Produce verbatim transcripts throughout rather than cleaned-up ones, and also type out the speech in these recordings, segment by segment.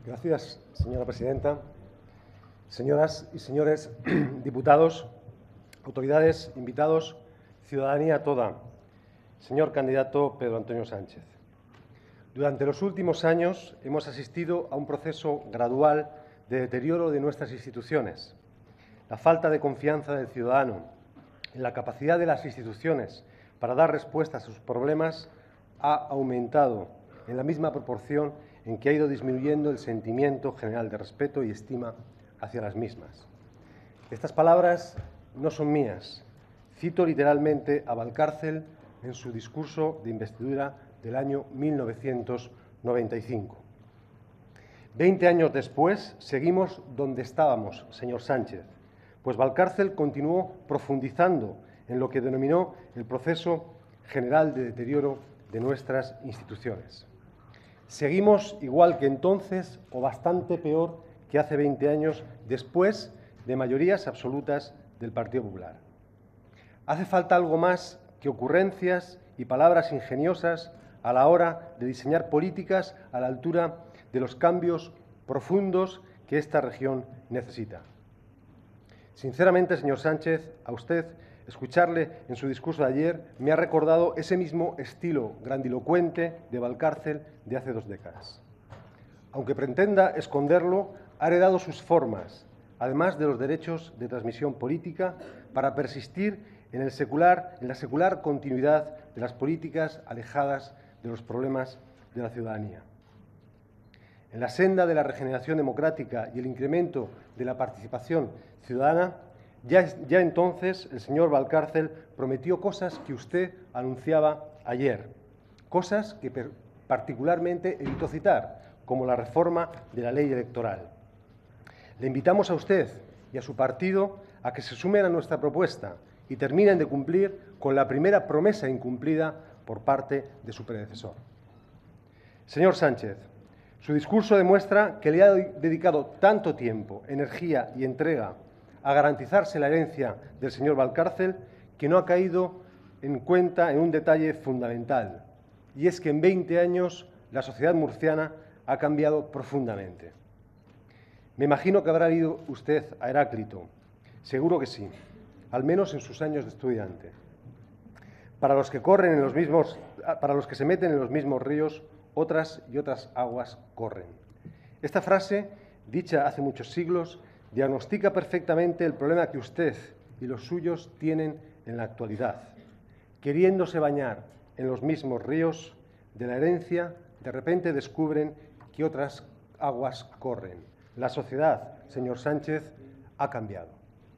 Gracias, señora presidenta. Señoras y señores diputados, autoridades, invitados, ciudadanía toda. Señor candidato Pedro Antonio Sánchez, durante los últimos años hemos asistido a un proceso gradual de deterioro de nuestras instituciones. La falta de confianza del ciudadano en la capacidad de las instituciones para dar respuesta a sus problemas ha aumentado en la misma proporción en que ha ido disminuyendo el sentimiento general de respeto y estima hacia las mismas. Estas palabras no son mías. Cito literalmente a Valcárcel en su discurso de investidura del año mil novecientos noventa y cinco. Veinte años después, seguimos donde estábamos, señor Sánchez, pues Valcárcel continuó profundizando en lo que denominó el proceso general de deterioro de nuestras instituciones. Seguimos igual que entonces o bastante peor que hace veinte años, después de mayorías absolutas del Partido Popular. Hace falta algo más que ocurrencias y palabras ingeniosas a la hora de diseñar políticas a la altura de los cambios profundos que esta región necesita. Sinceramente, señor Sánchez, a usted, escucharle en su discurso de ayer me ha recordado ese mismo estilo grandilocuente de Valcárcel de hace dos décadas. Aunque pretenda esconderlo, ha heredado sus formas, además de los derechos de transmisión política, para persistir en, el secular, en la secular continuidad de las políticas alejadas de los problemas de la ciudadanía. En la senda de la regeneración democrática y el incremento de la participación ciudadana, ya, ya entonces el señor Valcárcel prometió cosas que usted anunciaba ayer, cosas que particularmente evitó citar, como la reforma de la ley electoral. Le invitamos a usted y a su partido a que se sumen a nuestra propuesta y terminen de cumplir con la primera promesa incumplida por parte de su predecesor. Señor Sánchez, su discurso demuestra que le ha dedicado tanto tiempo, energía y entrega a garantizarse la herencia del señor Valcárcel que no ha caído en cuenta en un detalle fundamental, y es que en veinte años la sociedad murciana ha cambiado profundamente. Me imagino que habrá leído usted a Heráclito. Seguro que sí, al menos en sus años de estudiante. Para los que corren en los mismos, para los que se meten en los mismos ríos, otras y otras aguas corren. Esta frase, dicha hace muchos siglos, diagnostica perfectamente el problema que usted y los suyos tienen en la actualidad. Queriéndose bañar en los mismos ríos de la herencia, de repente descubren que otras aguas corren. La sociedad, señor Sánchez, ha cambiado.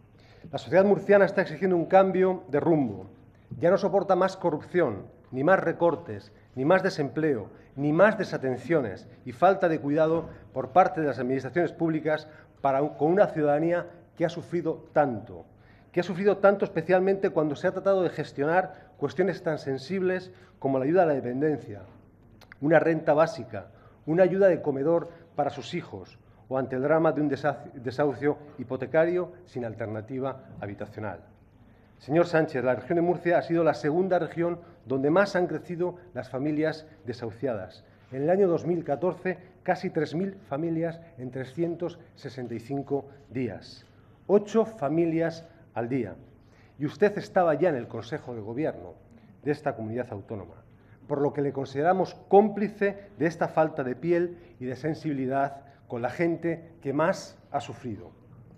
La sociedad murciana está exigiendo un cambio de rumbo. Ya no soporta más corrupción, ni más recortes, ni más desempleo, ni más desatenciones y falta de cuidado por parte de las administraciones públicas para, con una ciudadanía que ha sufrido tanto, que ha sufrido tanto especialmente cuando se ha tratado de gestionar cuestiones tan sensibles como la ayuda a la dependencia, una renta básica, una ayuda de comedor para sus hijos o ante el drama de un desahucio hipotecario sin alternativa habitacional. Señor Sánchez, la región de Murcia ha sido la segunda región donde más han crecido las familias desahuciadas. En el año dos mil catorce, casi tres mil familias en trescientos sesenta y cinco días. Ocho familias al día. Y usted estaba ya en el Consejo de Gobierno de esta comunidad autónoma, por lo que le consideramos cómplice de esta falta de piel y de sensibilidad con la gente que más ha sufrido.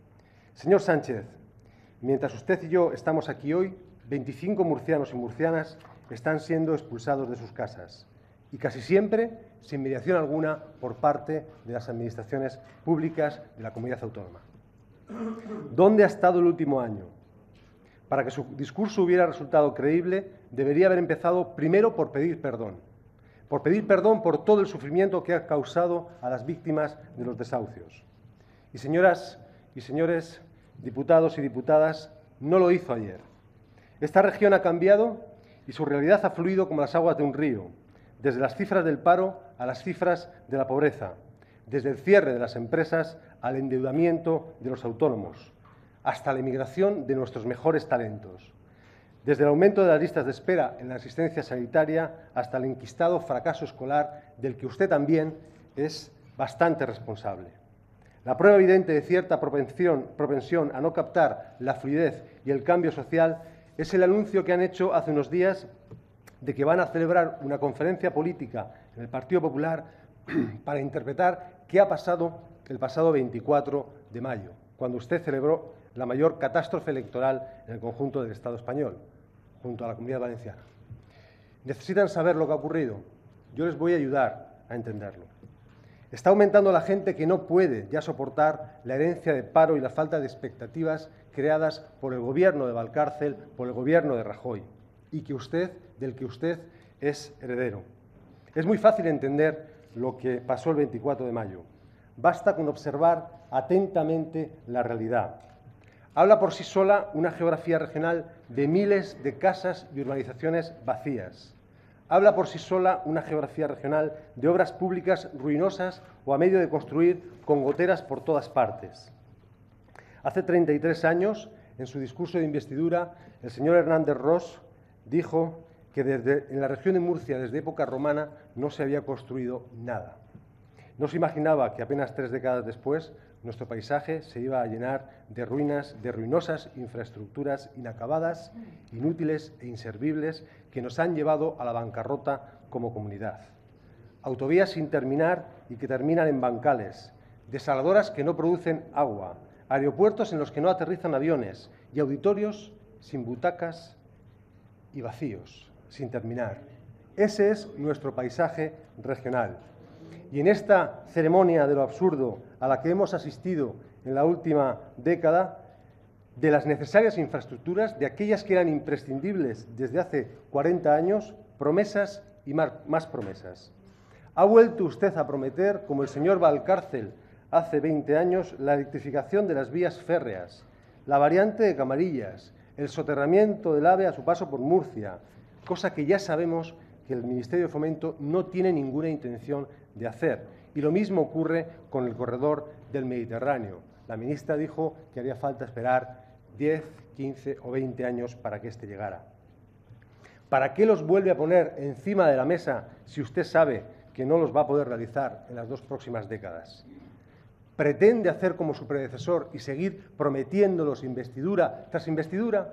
Señor Sánchez, mientras usted y yo estamos aquí hoy, veinticinco murcianos y murcianas están siendo expulsados de sus casas y casi siempre sin mediación alguna por parte de las administraciones públicas de la comunidad autónoma. ¿Dónde ha estado el último año? Para que su discurso hubiera resultado creíble, debería haber empezado primero por pedir perdón, por pedir perdón por todo el sufrimiento que ha causado a las víctimas de los desahucios. Y señoras y señores diputados y diputadas, no lo hizo ayer. Esta región ha cambiado y su realidad ha fluido como las aguas de un río, desde las cifras del paro a las cifras de la pobreza, desde el cierre de las empresas al endeudamiento de los autónomos, hasta la emigración de nuestros mejores talentos, desde el aumento de las listas de espera en la asistencia sanitaria hasta el enquistado fracaso escolar del que usted también es bastante responsable. La prueba evidente de cierta propensión, propensión a no captar la fluidez y el cambio social es el anuncio que han hecho hace unos días de que van a celebrar una conferencia política en el Partido Popular para interpretar qué ha pasado el pasado veinticuatro de mayo, cuando usted celebró la mayor catástrofe electoral en el conjunto del Estado español, junto a la Comunidad Valenciana. Necesitan saber lo que ha ocurrido. Yo les voy a ayudar a entenderlo. Está aumentando la gente que no puede ya soportar la herencia de paro y la falta de expectativas creadas por el Gobierno de Valcárcel, por el Gobierno de Rajoy, y que usted, del que usted es heredero. Es muy fácil entender lo que pasó el veinticuatro de mayo. Basta con observar atentamente la realidad. Habla por sí sola una geografía regional de miles de casas y urbanizaciones vacías. Habla por sí sola una geografía regional de obras públicas ruinosas o a medio de construir con goteras por todas partes. Hace treinta y tres años, en su discurso de investidura, el señor Hernández Ros dijo que desde, en la región de Murcia, desde época romana, no se había construido nada. No se imaginaba que apenas tres décadas después nuestro paisaje se iba a llenar de ruinas, de ruinosas infraestructuras inacabadas, inútiles e inservibles que nos han llevado a la bancarrota como comunidad. Autovías sin terminar y que terminan en bancales, desaladoras que no producen agua, aeropuertos en los que no aterrizan aviones y auditorios sin butacas y vacíos, sin terminar. Ese es nuestro paisaje regional. Y en esta ceremonia de lo absurdo a la que hemos asistido en la última década, de las necesarias infraestructuras, de aquellas que eran imprescindibles desde hace cuarenta años, promesas y más promesas. Ha vuelto usted a prometer, como el señor Valcárcel hace veinte años, la electrificación de las vías férreas, la variante de Camarillas, el soterramiento del AVE a su paso por Murcia, cosa que ya sabemos que el Ministerio de Fomento no tiene ninguna intención de hacer. Y lo mismo ocurre con el corredor del Mediterráneo. La ministra dijo que haría falta esperar diez, quince o veinte años para que éste llegara. ¿Para qué los vuelve a poner encima de la mesa si usted sabe que no los va a poder realizar en las dos próximas décadas? ¿Pretende hacer como su predecesor y seguir prometiéndolos investidura tras investidura?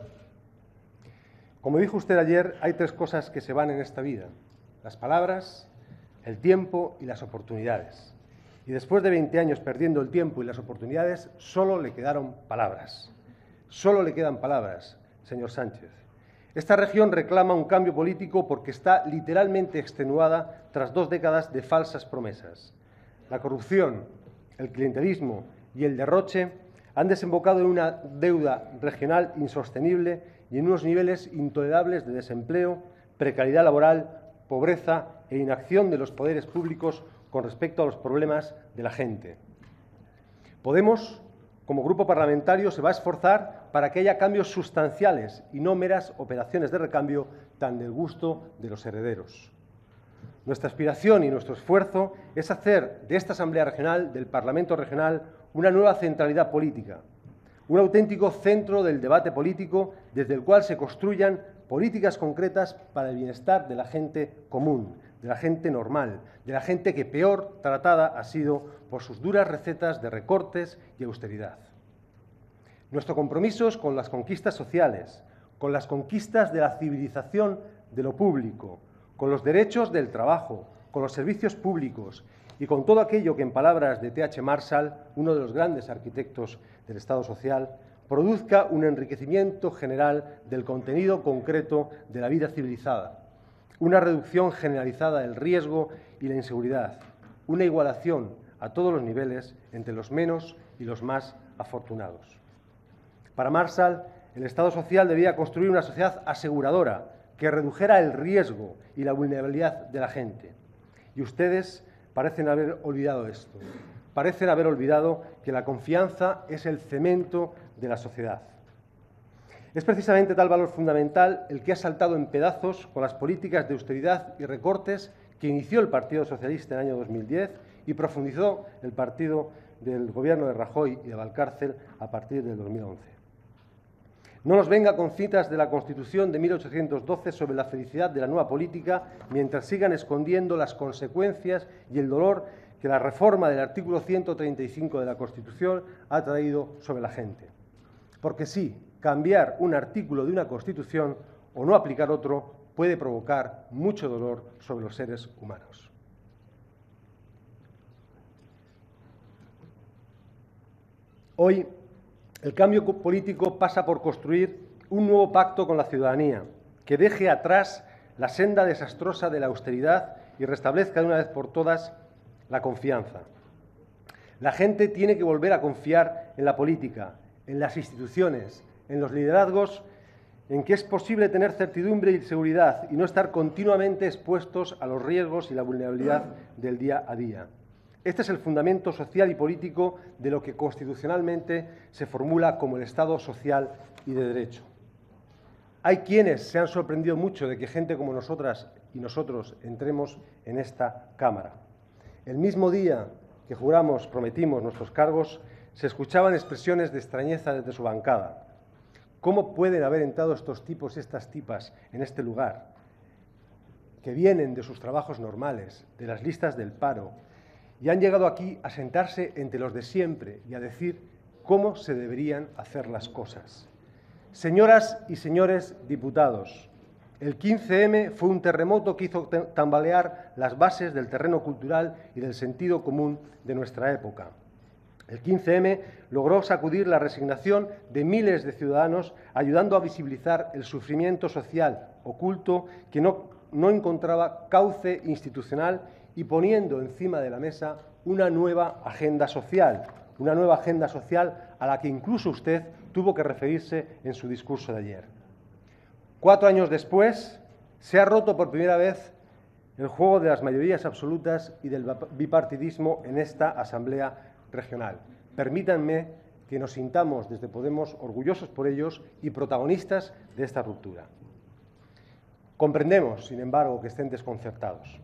Como dijo usted ayer, hay tres cosas que se van en esta vida: las palabras, el tiempo y las oportunidades. Y después de veinte años perdiendo el tiempo y las oportunidades, solo le quedaron palabras. Solo le quedan palabras, señor Sánchez. Esta región reclama un cambio político porque está literalmente extenuada tras dos décadas de falsas promesas. La corrupción, el clientelismo y el derroche han desembocado en una deuda regional insostenible y en unos niveles intolerables de desempleo, precariedad laboral, pobreza e inacción de los poderes públicos con respecto a los problemas de la gente. Podemos, como grupo parlamentario, se va a esforzar para que haya cambios sustanciales y no meras operaciones de recambio tan del gusto de los herederos. Nuestra aspiración y nuestro esfuerzo es hacer de esta Asamblea Regional, del Parlamento Regional, una nueva centralidad política, un auténtico centro del debate político desde el cual se construyan políticas concretas para el bienestar de la gente común, de la gente normal, de la gente que peor tratada ha sido por sus duras recetas de recortes y austeridad. Nuestro compromiso es con las conquistas sociales, con las conquistas de la civilización de lo público, con los derechos del trabajo, con los servicios públicos y con todo aquello que, en palabras de T H Marshall, uno de los grandes arquitectos del Estado social, produzca un enriquecimiento general del contenido concreto de la vida civilizada, una reducción generalizada del riesgo y la inseguridad, una igualación a todos los niveles entre los menos y los más afortunados. Para Marshall, el Estado social debía construir una sociedad aseguradora que redujera el riesgo y la vulnerabilidad de la gente. Y ustedes parecen haber olvidado esto. Parecen haber olvidado que la confianza es el cemento de la sociedad. Es precisamente tal valor fundamental el que ha saltado en pedazos con las políticas de austeridad y recortes que inició el Partido Socialista en el año dos mil diez y profundizó el partido del Gobierno de Rajoy y de Valcárcel a partir del dos mil once. No nos venga con citas de la Constitución de mil ochocientos doce sobre la felicidad de la nueva política mientras sigan escondiendo las consecuencias y el dolor que que la reforma del artículo ciento treinta y cinco de la Constitución ha traído sobre la gente. Porque sí, cambiar un artículo de una Constitución o no aplicar otro puede provocar mucho dolor sobre los seres humanos. Hoy, el cambio político pasa por construir un nuevo pacto con la ciudadanía que deje atrás la senda desastrosa de la austeridad y restablezca de una vez por todas la confianza. La gente tiene que volver a confiar en la política, en las instituciones, en los liderazgos, en que es posible tener certidumbre y seguridad y no estar continuamente expuestos a los riesgos y la vulnerabilidad del día a día. Este es el fundamento social y político de lo que constitucionalmente se formula como el Estado social y de derecho. Hay quienes se han sorprendido mucho de que gente como nosotras y nosotros entremos en esta Cámara. El mismo día que juramos, prometimos nuestros cargos, se escuchaban expresiones de extrañeza desde su bancada. ¿Cómo pueden haber entrado estos tipos y estas tipas en este lugar, que vienen de sus trabajos normales, de las listas del paro, y han llegado aquí a sentarse entre los de siempre y a decir cómo se deberían hacer las cosas? Señoras y señores diputados, el quince eme fue un terremoto que hizo tambalear las bases del terreno cultural y del sentido común de nuestra época. El quince eme logró sacudir la resignación de miles de ciudadanos, ayudando a visibilizar el sufrimiento social oculto que no, no encontraba cauce institucional y poniendo encima de la mesa una nueva agenda social, una nueva agenda social a la que incluso usted tuvo que referirse en su discurso de ayer. Cuatro años después, se ha roto por primera vez el juego de las mayorías absolutas y del bipartidismo en esta Asamblea Regional. Permítanme que nos sintamos desde Podemos orgullosos por ellos y protagonistas de esta ruptura. Comprendemos, sin embargo, que estén desconcertados.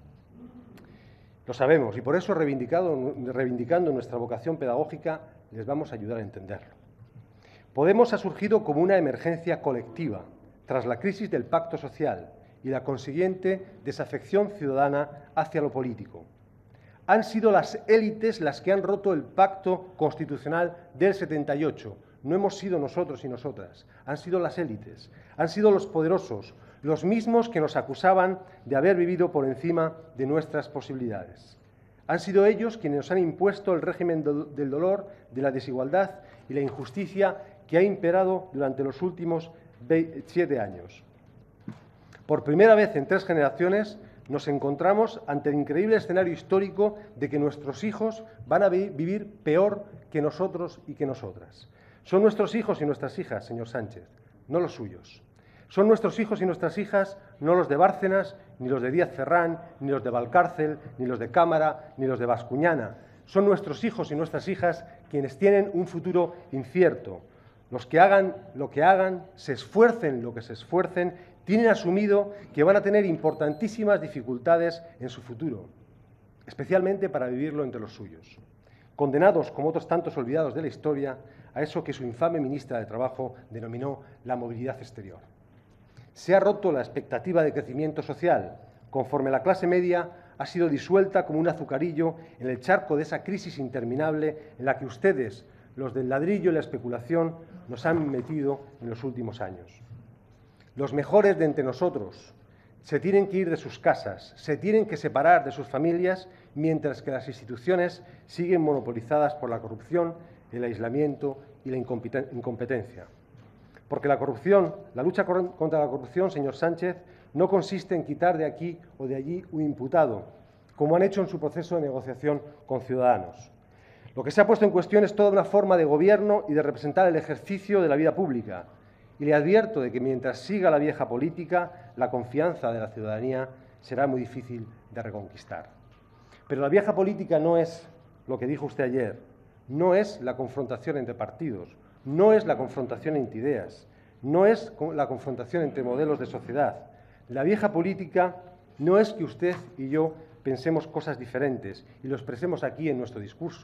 Lo sabemos y por eso, reivindicando nuestra vocación pedagógica, les vamos a ayudar a entenderlo. Podemos ha surgido como una emergencia colectiva tras la crisis del pacto social y la consiguiente desafección ciudadana hacia lo político. Han sido las élites las que han roto el pacto constitucional del setenta y ocho. No hemos sido nosotros y nosotras, han sido las élites, han sido los poderosos, los mismos que nos acusaban de haber vivido por encima de nuestras posibilidades. Han sido ellos quienes nos han impuesto el régimen del dolor, de la desigualdad y la injusticia que ha imperado durante los últimos siete años. Por primera vez en tres generaciones nos encontramos ante el increíble escenario histórico de que nuestros hijos van a vivir peor que nosotros y que nosotras. Son nuestros hijos y nuestras hijas, señor Sánchez, no los suyos. Son nuestros hijos y nuestras hijas, no los de Bárcenas, ni los de Díaz Ferrán, ni los de Valcárcel, ni los de Cámara, ni los de Bascuñana. Son nuestros hijos y nuestras hijas quienes tienen un futuro incierto. Los que hagan lo que hagan, se esfuercen lo que se esfuercen, tienen asumido que van a tener importantísimas dificultades en su futuro, especialmente para vivirlo entre los suyos. Condenados, como otros tantos olvidados de la historia, a eso que su infame ministra de Trabajo denominó la movilidad exterior. Se ha roto la expectativa de crecimiento social, conforme la clase media ha sido disuelta como un azucarillo en el charco de esa crisis interminable en la que ustedes, los del ladrillo y la especulación, nos han metido en los últimos años. Los mejores de entre nosotros se tienen que ir de sus casas, se tienen que separar de sus familias, mientras que las instituciones siguen monopolizadas por la corrupción, el aislamiento y la incompetencia. Porque la corrupción, la lucha contra la corrupción, señor Sánchez, no consiste en quitar de aquí o de allí un imputado, como han hecho en su proceso de negociación con Ciudadanos. Lo que se ha puesto en cuestión es toda una forma de gobierno y de representar el ejercicio de la vida pública. Y le advierto de que mientras siga la vieja política, la confianza de la ciudadanía será muy difícil de reconquistar. Pero la vieja política no es lo que dijo usted ayer, no es la confrontación entre partidos, no es la confrontación entre ideas, no es la confrontación entre modelos de sociedad. La vieja política no es que usted y yo pensemos cosas diferentes y lo expresemos aquí en nuestro discurso.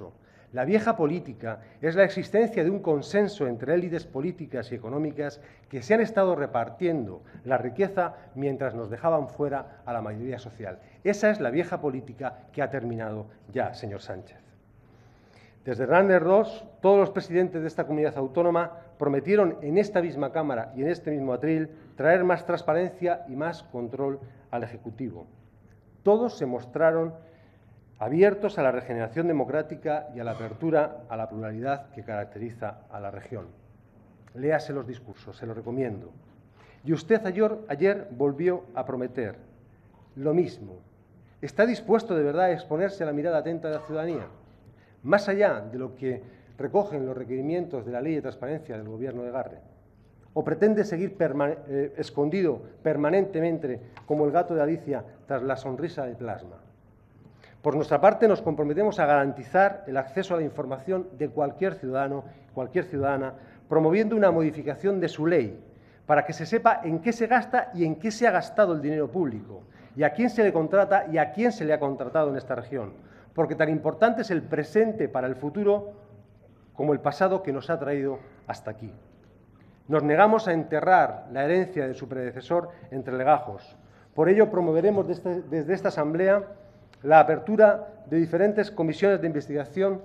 La vieja política es la existencia de un consenso entre élites políticas y económicas que se han estado repartiendo la riqueza mientras nos dejaban fuera a la mayoría social. Esa es la vieja política que ha terminado ya, señor Sánchez. Desde Hernández dos, todos los presidentes de esta comunidad autónoma prometieron en esta misma Cámara y en este mismo atril traer más transparencia y más control al Ejecutivo. Todos se mostraron abiertos a la regeneración democrática y a la apertura a la pluralidad que caracteriza a la región. Léase los discursos, se lo recomiendo. Y usted ayer, ayer volvió a prometer lo mismo. ¿Está dispuesto de verdad a exponerse a la mirada atenta de la ciudadanía? Más allá de lo que recogen los requerimientos de la Ley de Transparencia del Gobierno de Garre. ¿O pretende seguir perma eh, escondido permanentemente como el gato de Alicia tras la sonrisa de plasma? Por nuestra parte, nos comprometemos a garantizar el acceso a la información de cualquier ciudadano, cualquier ciudadana, promoviendo una modificación de su ley para que se sepa en qué se gasta y en qué se ha gastado el dinero público, y a quién se le contrata y a quién se le ha contratado en esta región, porque tan importante es el presente para el futuro como el pasado que nos ha traído hasta aquí. Nos negamos a enterrar la herencia de su predecesor entre legajos. Por ello, promoveremos desde, desde esta Asamblea la apertura de diferentes comisiones de investigación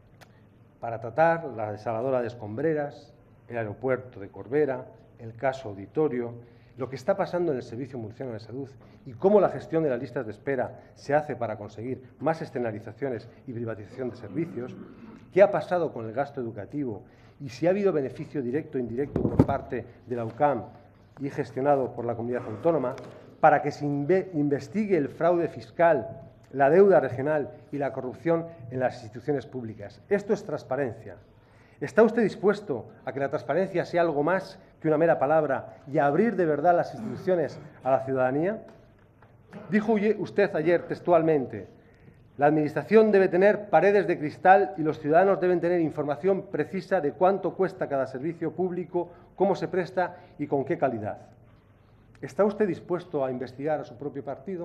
para tratar la desaladora de Escombreras, el aeropuerto de Corbera, el caso Auditorio, lo que está pasando en el Servicio Murciano de Salud y cómo la gestión de las listas de espera se hace para conseguir más externalizaciones y privatización de servicios, qué ha pasado con el gasto educativo y si ha habido beneficio directo e indirecto por parte de la U C A M y gestionado por la comunidad autónoma, para que se investigue el fraude fiscal, la deuda regional y la corrupción en las instituciones públicas. Esto es transparencia. ¿Está usted dispuesto a que la transparencia sea algo más que una mera palabra y a abrir de verdad las instituciones a la ciudadanía? Dijo usted ayer textualmente: la Administración debe tener paredes de cristal y los ciudadanos deben tener información precisa de cuánto cuesta cada servicio público, cómo se presta y con qué calidad. ¿Está usted dispuesto a investigar a su propio partido?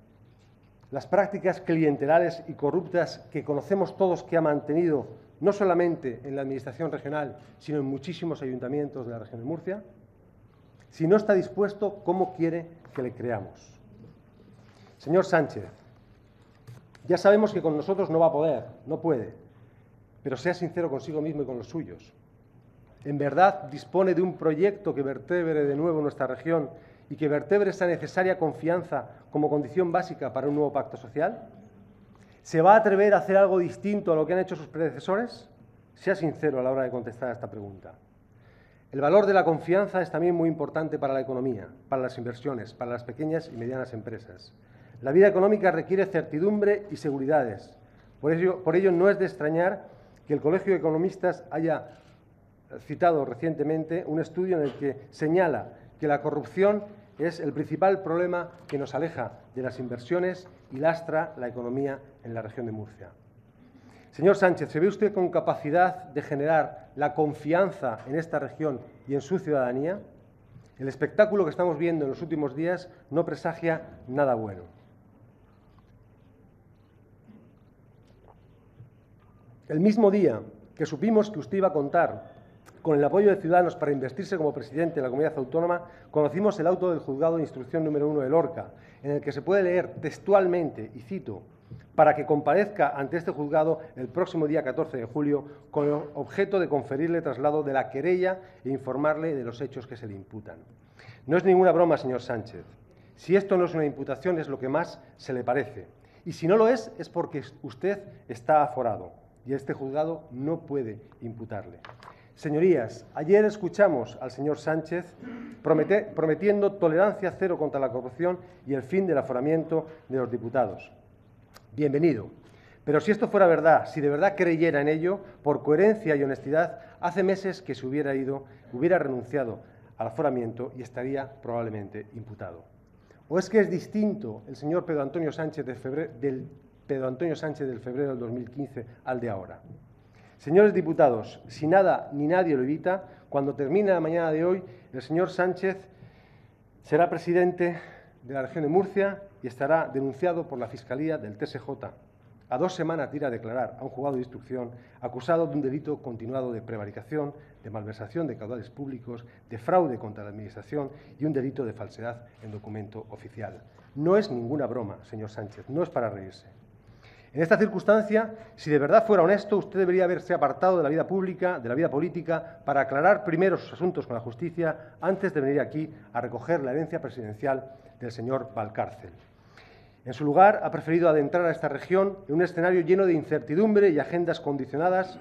Las prácticas clientelares y corruptas que conocemos todos que ha mantenido no solamente en la Administración regional, sino en muchísimos ayuntamientos de la región de Murcia. Si no está dispuesto, ¿cómo quiere que le creamos? Señor Sánchez, ya sabemos que con nosotros no va a poder, no puede, pero sea sincero consigo mismo y con los suyos. ¿En verdad dispone de un proyecto que vertebre de nuevo nuestra región y que vertebre esa necesaria confianza como condición básica para un nuevo pacto social? ¿Se va a atrever a hacer algo distinto a lo que han hecho sus predecesores? Sea sincero a la hora de contestar a esta pregunta. El valor de la confianza es también muy importante para la economía, para las inversiones, para las pequeñas y medianas empresas. La vida económica requiere certidumbre y seguridades. Por ello, por ello no es de extrañar que el Colegio de Economistas haya citado recientemente un estudio en el que señala que la corrupción es el principal problema que nos aleja de las inversiones y lastra la economía en la región de Murcia. Señor Sánchez, ¿se ve usted con capacidad de generar la confianza en esta región y en su ciudadanía? El espectáculo que estamos viendo en los últimos días no presagia nada bueno. El mismo día que supimos que usted iba a contar con el apoyo de Ciudadanos para investirse como presidente de la comunidad autónoma, conocimos el auto del juzgado de instrucción número uno de Lorca, en el que se puede leer textualmente, y cito, para que comparezca ante este juzgado el próximo día catorce de julio con el objeto de conferirle traslado de la querella e informarle de los hechos que se le imputan. No es ninguna broma, señor Sánchez. Si esto no es una imputación, es lo que más se le parece. Y si no lo es, es porque usted está aforado y este juzgado no puede imputarle. Señorías, ayer escuchamos al señor Sánchez promete, prometiendo tolerancia cero contra la corrupción y el fin del aforamiento de los diputados. Bienvenido. Pero si esto fuera verdad, si de verdad creyera en ello, por coherencia y honestidad, hace meses que se hubiera ido, hubiera renunciado al aforamiento y estaría probablemente imputado. ¿O es que es distinto el señor Pedro Antonio Sánchez de febrero, del Pedro Antonio Sánchez del febrero del dos mil quince al de ahora? Señores diputados, si nada ni nadie lo evita, cuando termine la mañana de hoy, el señor Sánchez será presidente de la región de Murcia y estará denunciado por la Fiscalía del T S J a dos semanas de ir a declarar a un juzgado de instrucción acusado de un delito continuado de prevaricación, de malversación de caudales públicos, de fraude contra la Administración y un delito de falsedad en documento oficial. No es ninguna broma, señor Sánchez, no es para reírse. En esta circunstancia, si de verdad fuera honesto, usted debería haberse apartado de la vida pública, de la vida política, para aclarar primero sus asuntos con la justicia antes de venir aquí a recoger la herencia presidencial del señor Valcárcel. En su lugar, ha preferido adentrar a esta región en un escenario lleno de incertidumbre y agendas condicionadas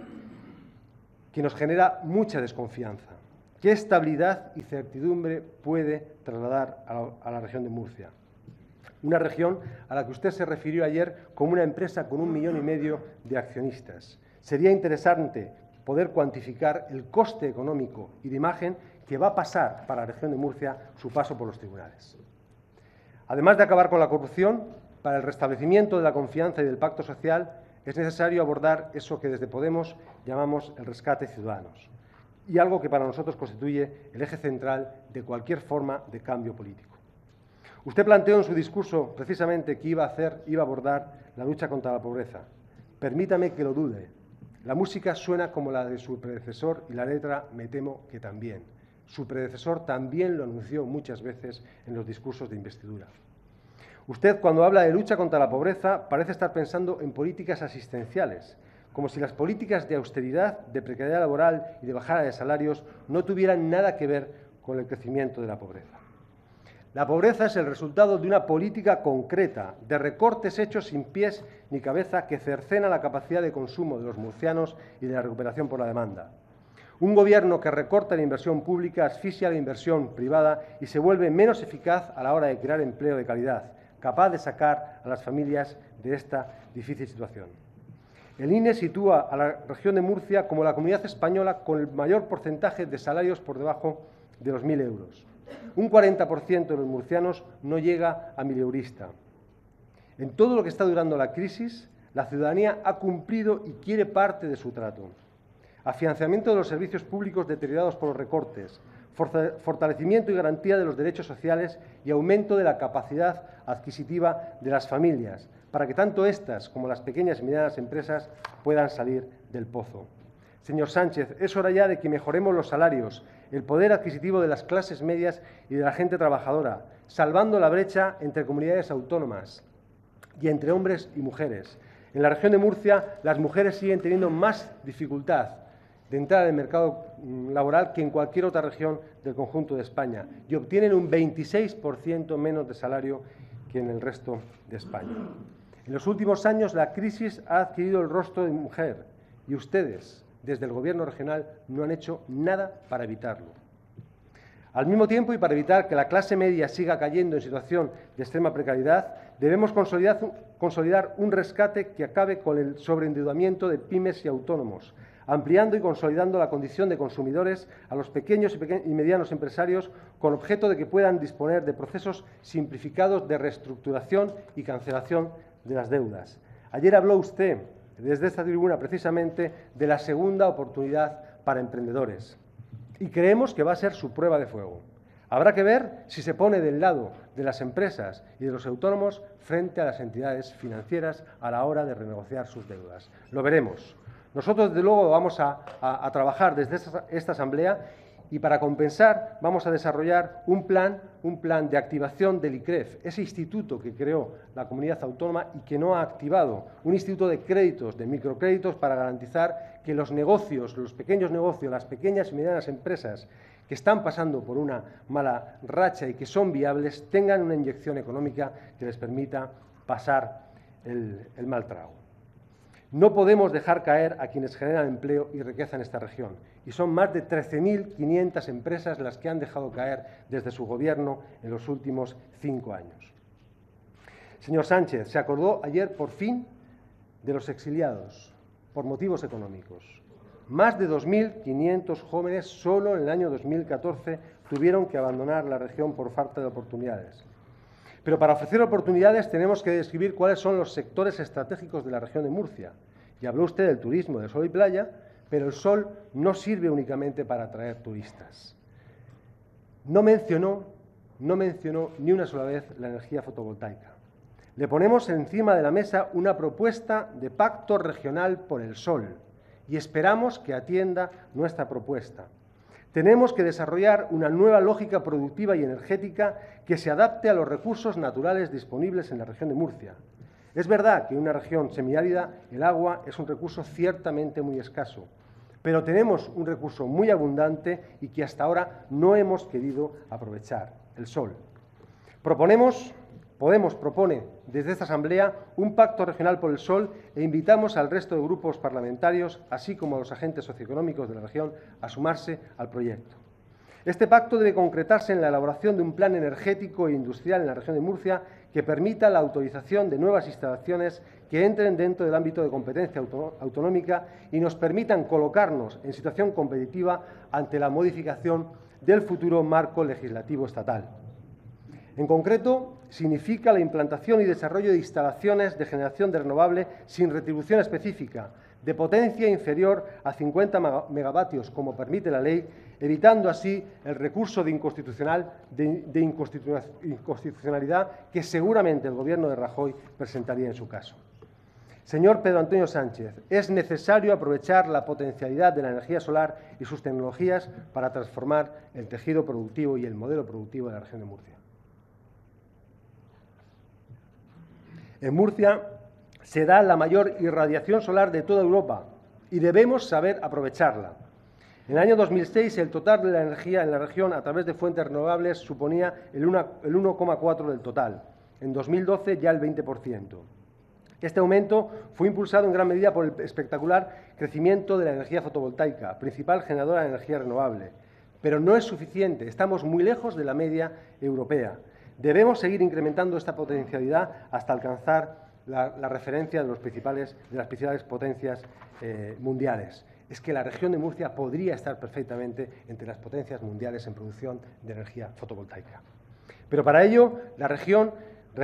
que nos genera mucha desconfianza. ¿Qué estabilidad y certidumbre puede trasladar a la, a la región de Murcia? Una región a la que usted se refirió ayer como una empresa con un millón y medio de accionistas. Sería interesante poder cuantificar el coste económico y de imagen que va a pasar para la región de Murcia su paso por los tribunales. Además de acabar con la corrupción, para el restablecimiento de la confianza y del pacto social es necesario abordar eso que desde Podemos llamamos el rescate ciudadanos y algo que para nosotros constituye el eje central de cualquier forma de cambio político. Usted planteó en su discurso precisamente que iba a hacer, iba a abordar la lucha contra la pobreza. Permítame que lo dude. La música suena como la de su predecesor y la letra me temo que también. Su predecesor también lo anunció muchas veces en los discursos de investidura. Usted, cuando habla de lucha contra la pobreza, parece estar pensando en políticas asistenciales, como si las políticas de austeridad, de precariedad laboral y de bajada de salarios no tuvieran nada que ver con el crecimiento de la pobreza. La pobreza es el resultado de una política concreta, de recortes hechos sin pies ni cabeza que cercena la capacidad de consumo de los murcianos y de la recuperación por la demanda. Un gobierno que recorta la inversión pública asfixia la inversión privada y se vuelve menos eficaz a la hora de crear empleo de calidad, capaz de sacar a las familias de esta difícil situación. El I N E sitúa a la región de Murcia como la comunidad española con el mayor porcentaje de salarios por debajo de los mil euros. Un cuarenta por ciento de los murcianos no llega a mileurista. En todo lo que está durando la crisis, la ciudadanía ha cumplido y quiere parte de su trato. Afianzamiento de los servicios públicos deteriorados por los recortes, fortalecimiento y garantía de los derechos sociales y aumento de la capacidad adquisitiva de las familias, para que tanto éstas como las pequeñas y medianas empresas puedan salir del pozo. Señor Sánchez, es hora ya de que mejoremos los salarios, el poder adquisitivo de las clases medias y de la gente trabajadora, salvando la brecha entre comunidades autónomas y entre hombres y mujeres. En la región de Murcia, las mujeres siguen teniendo más dificultad de entrar en el mercado laboral que en cualquier otra región del conjunto de España y obtienen un veintiséis por ciento menos de salario que en el resto de España. En los últimos años, la crisis ha adquirido el rostro de mujer y ustedes, desde el Gobierno regional, no han hecho nada para evitarlo. Al mismo tiempo, y para evitar que la clase media siga cayendo en situación de extrema precariedad, debemos consolidar, consolidar un rescate que acabe con el sobreendeudamiento de pymes y autónomos, ampliando y consolidando la condición de consumidores a los pequeños y medianos empresarios con objeto de que puedan disponer de procesos simplificados de reestructuración y cancelación de las deudas. Ayer habló usted, desde esta tribuna, precisamente de la segunda oportunidad para emprendedores y creemos que va a ser su prueba de fuego. Habrá que ver si se pone del lado de las empresas y de los autónomos frente a las entidades financieras a la hora de renegociar sus deudas. Lo veremos. Nosotros, desde luego, vamos a, a, a trabajar desde esta, esta Asamblea y para compensar vamos a desarrollar un plan, un plan de activación del I C R E F, ese instituto que creó la comunidad autónoma y que no ha activado, un instituto de créditos, de microcréditos para garantizar que los negocios, los pequeños negocios, las pequeñas y medianas empresas que están pasando por una mala racha y que son viables, tengan una inyección económica que les permita pasar el, el mal trago. No podemos dejar caer a quienes generan empleo y riqueza en esta región, y son más de trece mil quinientas empresas las que han dejado caer desde su gobierno en los últimos cinco años. Señor Sánchez, se acordó ayer por fin de los exiliados por motivos económicos. Más de dos mil quinientos jóvenes solo en el año dos mil catorce tuvieron que abandonar la región por falta de oportunidades. Pero para ofrecer oportunidades tenemos que describir cuáles son los sectores estratégicos de la región de Murcia. Y habló usted del turismo, del sol y playa, pero el sol no sirve únicamente para atraer turistas. No mencionó, no mencionó ni una sola vez la energía fotovoltaica. Le ponemos encima de la mesa una propuesta de pacto regional por el sol y esperamos que atienda nuestra propuesta. Tenemos que desarrollar una nueva lógica productiva y energética que se adapte a los recursos naturales disponibles en la región de Murcia. Es verdad que en una región semiárida el agua es un recurso ciertamente muy escaso, pero tenemos un recurso muy abundante y que hasta ahora no hemos querido aprovechar, el sol. Proponemos, Podemos propone desde esta Asamblea un pacto regional por el sol e invitamos al resto de grupos parlamentarios, así como a los agentes socioeconómicos de la región, a sumarse al proyecto. Este pacto debe concretarse en la elaboración de un plan energético e industrial en la región de Murcia que permita la autorización de nuevas instalaciones que entren dentro del ámbito de competencia autonómica y nos permitan colocarnos en situación competitiva ante la modificación del futuro marco legislativo estatal. En concreto, significa la implantación y desarrollo de instalaciones de generación de renovable sin retribución específica, de potencia inferior a cincuenta megavatios, como permite la ley, evitando así el recurso de, inconstitucional, de, de inconstitucionalidad que seguramente el Gobierno de Rajoy presentaría en su caso. Señor Pedro Antonio Sánchez, es necesario aprovechar la potencialidad de la energía solar y sus tecnologías para transformar el tejido productivo y el modelo productivo de la región de Murcia. En Murcia se da la mayor irradiación solar de toda Europa y debemos saber aprovecharla. En el año dos mil seis, el total de la energía en la región a través de fuentes renovables suponía el uno coma cuatro del total. En dos mil doce, ya el veinte por ciento. Este aumento fue impulsado en gran medida por el espectacular crecimiento de la energía fotovoltaica, principal generadora de energía renovable. Pero no es suficiente, estamos muy lejos de la media europea. Debemos seguir incrementando esta potencialidad hasta alcanzar la, la referencia de, los principales, de las principales potencias eh, mundiales. Es que la región de Murcia podría estar perfectamente entre las potencias mundiales en producción de energía fotovoltaica. Pero para ello, la región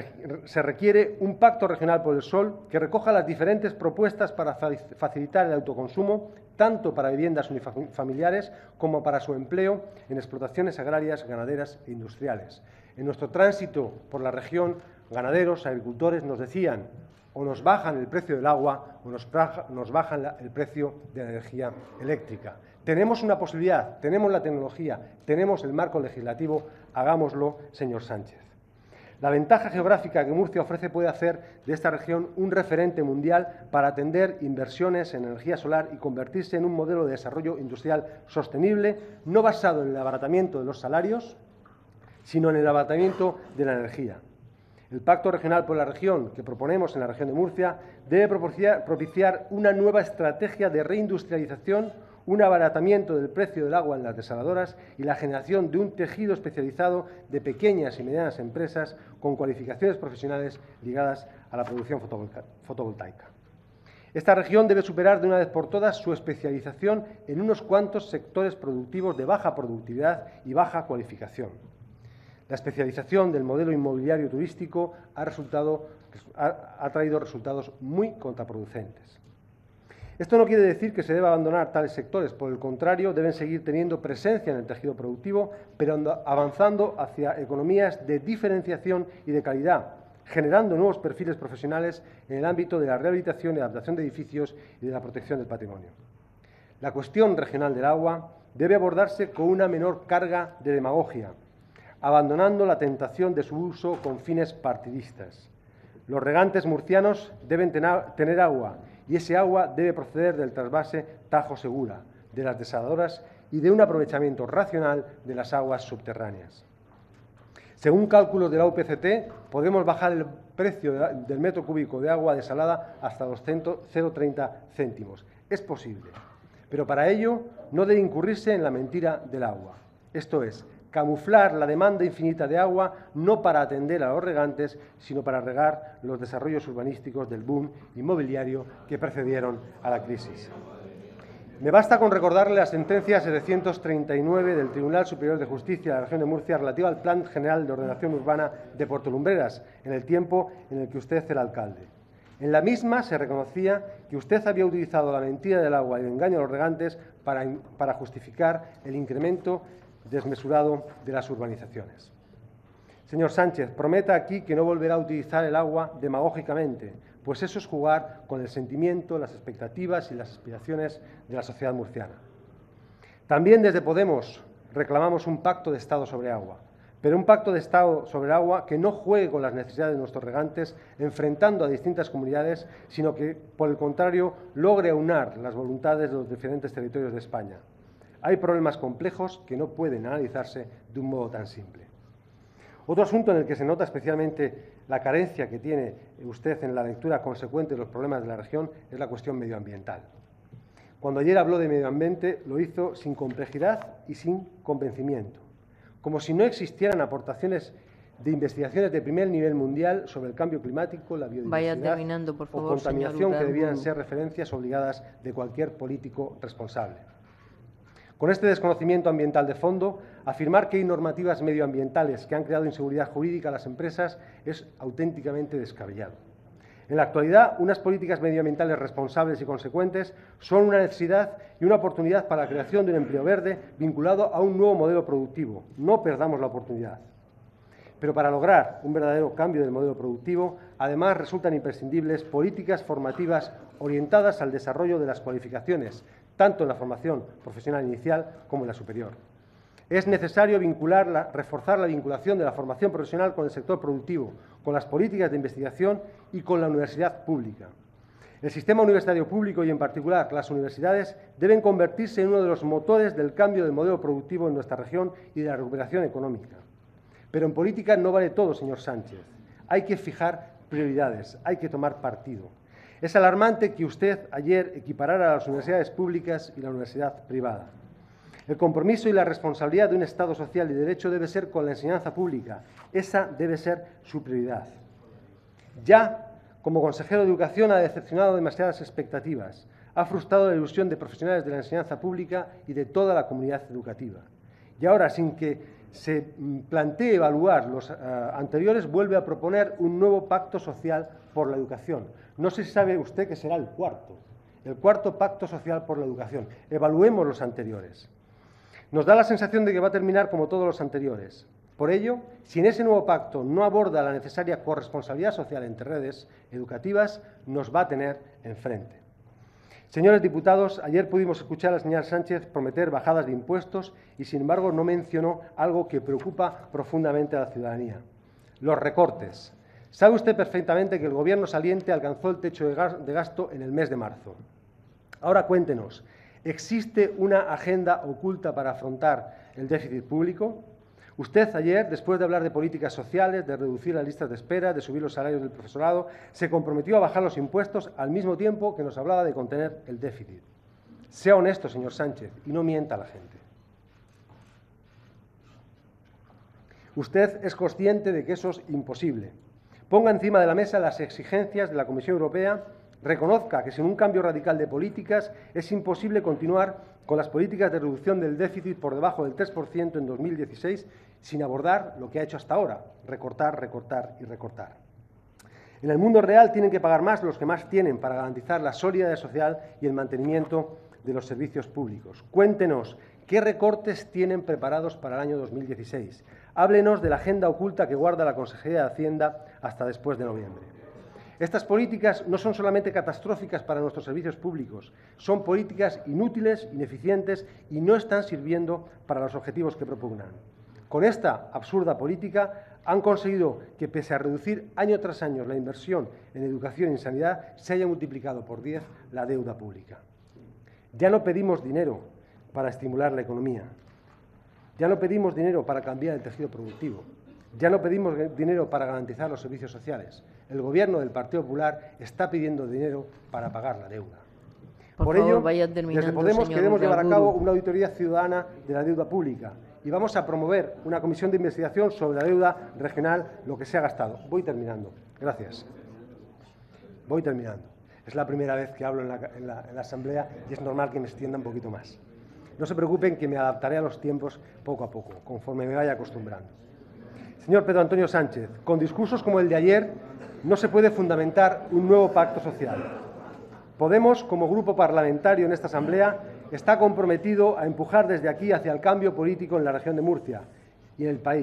se requiere un pacto regional por el sol que recoja las diferentes propuestas para facilitar el autoconsumo, tanto para viviendas unifamiliares como para su empleo en explotaciones agrarias, ganaderas e industriales. En nuestro tránsito por la región, ganaderos, agricultores nos decían o nos bajan el precio del agua o nos, nos bajan la, el precio de la energía eléctrica. Tenemos una posibilidad, tenemos la tecnología, tenemos el marco legislativo, hagámoslo, señor Sánchez. La ventaja geográfica que Murcia ofrece puede hacer de esta región un referente mundial para atender inversiones en energía solar y convertirse en un modelo de desarrollo industrial sostenible, no basado en el abaratamiento de los salarios, sino en el abaratamiento de la energía. El Pacto Regional por la Región que proponemos en la región de Murcia debe propiciar, propiciar una nueva estrategia de reindustrialización, un abaratamiento del precio del agua en las desaladoras y la generación de un tejido especializado de pequeñas y medianas empresas con cualificaciones profesionales ligadas a la producción fotovoltaica. Esta región debe superar de una vez por todas su especialización en unos cuantos sectores productivos de baja productividad y baja cualificación. La especialización del modelo inmobiliario turístico ha, resultado, ha, ha traído resultados muy contraproducentes. Esto no quiere decir que se deba abandonar tales sectores, por el contrario, deben seguir teniendo presencia en el tejido productivo, pero avanzando hacia economías de diferenciación y de calidad, generando nuevos perfiles profesionales en el ámbito de la rehabilitación y adaptación de edificios y de la protección del patrimonio. La cuestión regional del agua debe abordarse con una menor carga de demagogia, abandonando la tentación de su uso con fines partidistas. Los regantes murcianos deben tener agua y ese agua debe proceder del trasvase Tajo Segura, de las desaladoras y de un aprovechamiento racional de las aguas subterráneas. Según cálculos de la U P C T, podemos bajar el precio del metro cúbico de agua desalada hasta los cero coma treinta céntimos. Es posible, pero para ello no debe incurrirse en la mentira del agua. Esto es, camuflar la demanda infinita de agua no para atender a los regantes, sino para regar los desarrollos urbanísticos del boom inmobiliario que precedieron a la crisis. Me basta con recordarle la sentencia setecientos treinta y nueve del Tribunal Superior de Justicia de la Región de Murcia relativa al Plan General de Ordenación Urbana de Puerto Lumbreras, en el tiempo en el que usted era alcalde. En la misma se reconocía que usted había utilizado la mentira del agua y el engaño a los regantes para, para justificar el incremento desmesurado de las urbanizaciones. Señor Sánchez, prometa aquí que no volverá a utilizar el agua demagógicamente, pues eso es jugar con el sentimiento, las expectativas y las aspiraciones de la sociedad murciana. También desde Podemos reclamamos un pacto de Estado sobre agua, pero un pacto de Estado sobre agua que no juegue con las necesidades de nuestros regantes, enfrentando a distintas comunidades, sino que, por el contrario, logre aunar las voluntades de los diferentes territorios de España. Hay problemas complejos que no pueden analizarse de un modo tan simple. Otro asunto en el que se nota especialmente la carencia que tiene usted en la lectura consecuente de los problemas de la región es la cuestión medioambiental. Cuando ayer habló de medio ambiente, lo hizo sin complejidad y sin convencimiento, como si no existieran aportaciones de investigaciones de primer nivel mundial sobre el cambio climático, la biodiversidad Vaya terminando, por favor, o contaminación señor que debieran Urdango. ser referencias obligadas de cualquier político responsable. Con este desconocimiento ambiental de fondo, afirmar que hay normativas medioambientales que han creado inseguridad jurídica a las empresas es auténticamente descabellado. En la actualidad, unas políticas medioambientales responsables y consecuentes son una necesidad y una oportunidad para la creación de un empleo verde vinculado a un nuevo modelo productivo. No perdamos la oportunidad. Pero para lograr un verdadero cambio del modelo productivo, además resultan imprescindibles políticas formativas orientadas al desarrollo de las cualificaciones, tanto en la formación profesional inicial como en la superior. Es necesario vincular la, reforzar la vinculación de la formación profesional con el sector productivo, con las políticas de investigación y con la universidad pública. El sistema universitario público y, en particular, las universidades deben convertirse en uno de los motores del cambio del modelo productivo en nuestra región y de la recuperación económica. Pero en política no vale todo, señor Sánchez. Hay que fijar prioridades, hay que tomar partido. Es alarmante que usted ayer equiparara a las universidades públicas y la universidad privada. El compromiso y la responsabilidad de un Estado social y de derecho debe ser con la enseñanza pública. Esa debe ser su prioridad. Ya, como consejero de Educación, ha decepcionado demasiadas expectativas. Ha frustrado la ilusión de profesionales de la enseñanza pública y de toda la comunidad educativa. Y ahora, sin que se plantee evaluar los uh, anteriores, vuelve a proponer un nuevo pacto social por la educación. No sé si sabe usted que será el cuarto, el cuarto pacto social por la educación. Evaluemos los anteriores. Nos da la sensación de que va a terminar como todos los anteriores. Por ello, si en ese nuevo pacto no aborda la necesaria corresponsabilidad social entre redes educativas, nos va a tener enfrente. Señores diputados, ayer pudimos escuchar al señor Sánchez prometer bajadas de impuestos y, sin embargo, no mencionó algo que preocupa profundamente a la ciudadanía: los recortes. Sabe usted perfectamente que el Gobierno saliente alcanzó el techo de gasto en el mes de marzo. Ahora cuéntenos, ¿existe una agenda oculta para afrontar el déficit público? Usted ayer, después de hablar de políticas sociales, de reducir las listas de espera, de subir los salarios del profesorado, se comprometió a bajar los impuestos al mismo tiempo que nos hablaba de contener el déficit. Sea honesto, señor Sánchez, y no mienta a la gente. Usted es consciente de que eso es imposible. Ponga encima de la mesa las exigencias de la Comisión Europea, reconozca que sin un cambio radical de políticas es imposible continuar con las políticas de reducción del déficit por debajo del tres por ciento en dos mil dieciséis sin abordar lo que ha hecho hasta ahora: recortar, recortar y recortar. En el mundo real tienen que pagar más los que más tienen para garantizar la solidaridad social y el mantenimiento de los servicios públicos. Cuéntenos qué recortes tienen preparados para el año dos mil dieciséis. Háblenos de la agenda oculta que guarda la Consejería de Hacienda hasta después de noviembre. Estas políticas no son solamente catastróficas para nuestros servicios públicos, son políticas inútiles, ineficientes y no están sirviendo para los objetivos que propugnan. Con esta absurda política han conseguido que, pese a reducir año tras año la inversión en educación y en sanidad, se haya multiplicado por diez la deuda pública. Ya no pedimos dinero para estimular la economía, ya no pedimos dinero para cambiar el tejido productivo, ya no pedimos dinero para garantizar los servicios sociales. El Gobierno del Partido Popular está pidiendo dinero para pagar la deuda. Por, Por favor, ello, vaya desde Podemos queremos llevar a cabo una auditoría ciudadana de la deuda pública y vamos a promover una comisión de investigación sobre la deuda regional, lo que se ha gastado. Voy terminando. Gracias. Voy terminando. Es la primera vez que hablo en la, en la, en la Asamblea y es normal que me extienda un poquito más. No se preocupen, que me adaptaré a los tiempos poco a poco, conforme me vaya acostumbrando. Señor Pedro Antonio Sánchez, con discursos como el de ayer no se puede fundamentar un nuevo pacto social. Podemos, como grupo parlamentario en esta Asamblea, está comprometido a empujar desde aquí hacia el cambio político en la región de Murcia y en el país.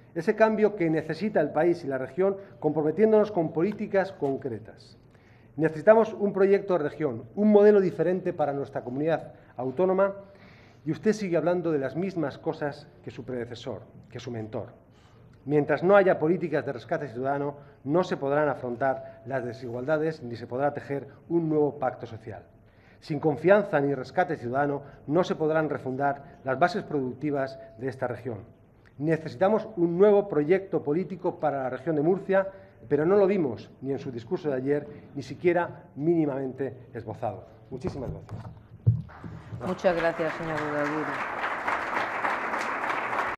ese cambio que necesita el país y la región, comprometiéndonos con políticas concretas. Necesitamos un proyecto de región, un modelo diferente para nuestra comunidad autónoma, y usted sigue hablando de las mismas cosas que su predecesor, que su mentor. Mientras no haya políticas de rescate ciudadano, no se podrán afrontar las desigualdades ni se podrá tejer un nuevo pacto social. Sin confianza ni rescate ciudadano, no se podrán refundar las bases productivas de esta región. Necesitamos un nuevo proyecto político para la región de Murcia, pero no lo vimos ni en su discurso de ayer, ni siquiera mínimamente esbozado. Muchísimas gracias. Muchas gracias, señor Udalduri.